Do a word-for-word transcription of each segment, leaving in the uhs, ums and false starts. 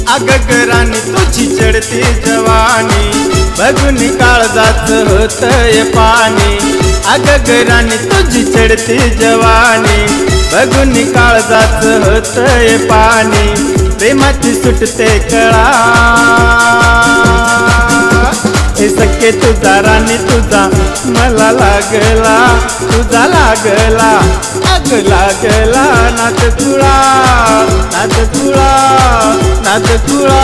अगं ग राणी तुझी चढती जवानी बघून काळजात होतंय पाणी। अगं ग राणी तुझी चढती जवानी बघून काळजात होतंय पाणी। प्रेमाची सुटते कळा हे सखे तुझा राणी तुझा मला लागला तुझा लागला अग लागला नाद तुळा नाद तुळा नाद तुळा।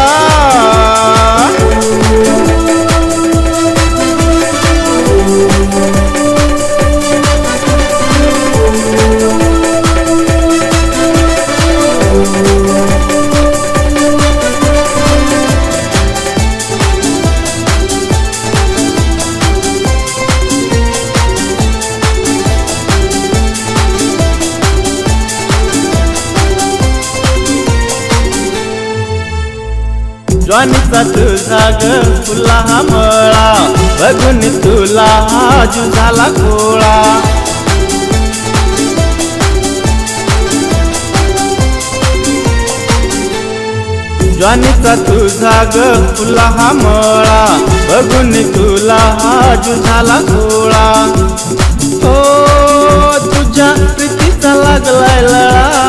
ज्वानीचा तुझा ग फुला हा मळा बघून तुला आजू झाला गोळा। ज्वानीचा तुझा ग फुला हा मळा बघून तुला आजू झाला गोळा। हो तुझ्या प्रीतीचा लागलाय लळा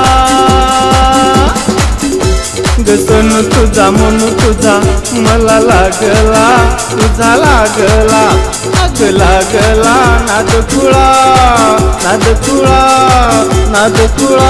गसन तुझा म्हणू तुझा मला लागला तुझा लागला अग लागला नाद तुळा नाद तुळा नाद तुळा।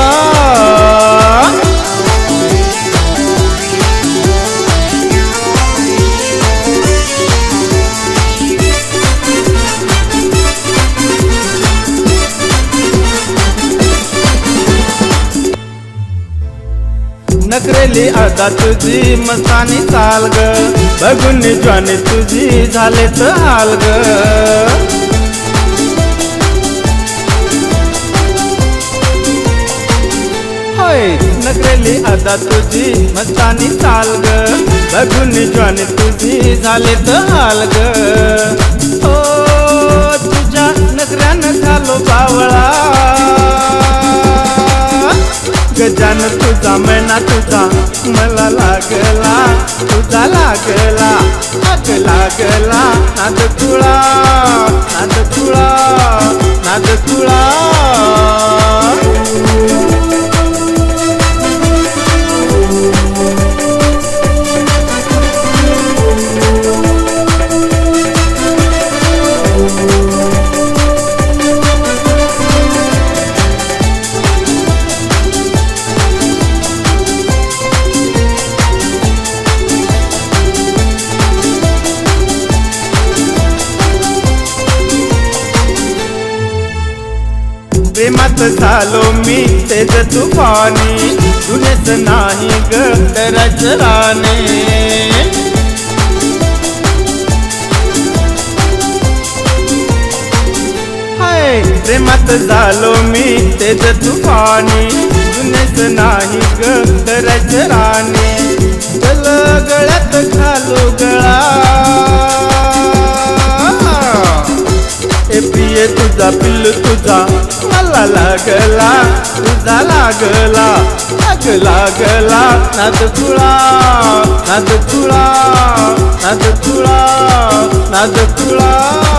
नखरेली अदा तुझी मस्तानी चाल ग बघून ज्वानी तुझी झाले तर हाल ग। होय नखरेली अदा तुझी मस्तानी चाल ग बघून ज्वानी तुझी झाले तर हाल ग। हो तुझ्या नखऱ्यानं झालो बावळा गजान तुझा मैना तुझा मला लागला तुझा लागला अग लागला नाद तुळा नाद तुळा नाद तुळा। प्रेमात झालो मी तेज तुफानी तुनेच नाही ग डराच राणे। हाय प्रेमात झालो मी तेज तुफानी तुनेच नाही ग डराच राणे। चल गळ्यात घालू गळा ए प्रिय तुझा पिल्लू तुझा मला लागला तुझा लागला अग लागला नाद तुळा नाद तुळा नाद तुळा नाद तुळा।